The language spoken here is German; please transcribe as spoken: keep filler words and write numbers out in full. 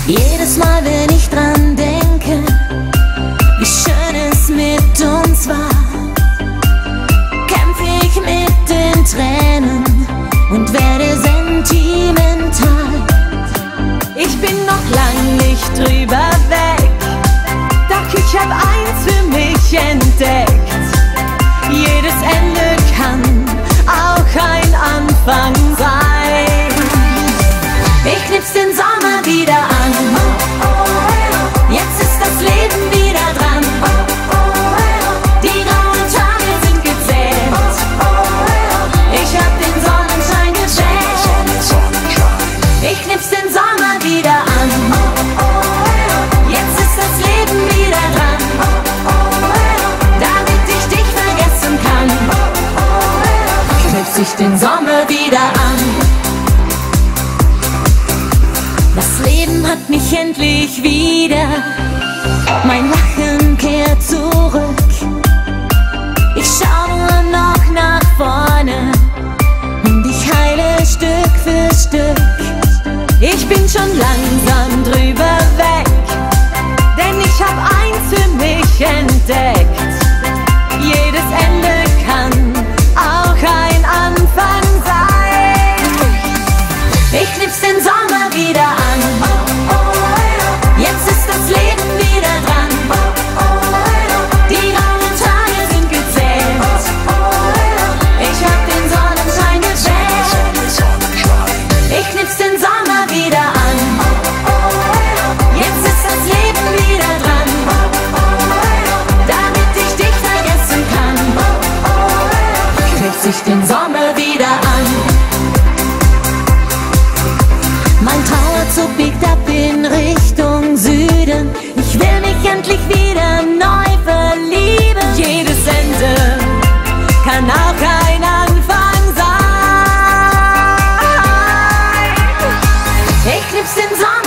Jedes Mal, wenn ich dran denke, wie schön es mit uns war, kämpfe ich mit den Tränen und werde sentimental. Ich bin noch lang nicht drüber weg, doch ich hab eins für mich entdeckt: jedes Ende kann auch ein Anfang sein. Ich knipse den Sommer wieder an, jetzt ist das Leben wieder dran. Die grauen Tage sind gezählt, ich hab den Sonnenschein geschenkt. Ich knipse den Sommer wieder an, jetzt ist das Leben wieder dran. Damit ich dich vergessen kann, knipse ich den Sommer wieder an. Das Leben hat mich endlich wieder, mein Lachen kehrt zurück. Ich schau nur noch nach vorne und ich heile Stück für Stück. Ich bin schon langsam drüber weg, denn ich hab eins für mich entdeckt: jedes Ende kann auch ein Anfang sein. Ich knipse den Sommer wieder an, jetzt ist das Leben wieder dran. Die grauen Tage sind gezählt, ich hab den Sonnenschein geschenkt. Ich knipse den Sommer wieder an, jetzt ist das Leben wieder dran. Damit ich dich vergessen kann, knipse ich den Sommer wieder an. Mein Trauerzug biegt ab in Richtung Süden, ich will mich endlich wieder neu verlieben. Jedes Ende kann auch ein Anfang sein. Ich knipse den Sommer